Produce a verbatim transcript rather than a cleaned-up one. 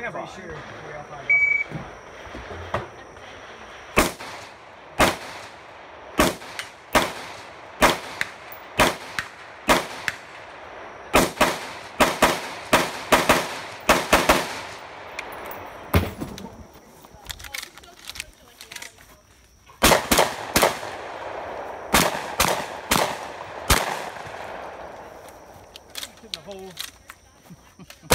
I'm pretty sure we all find out. The whole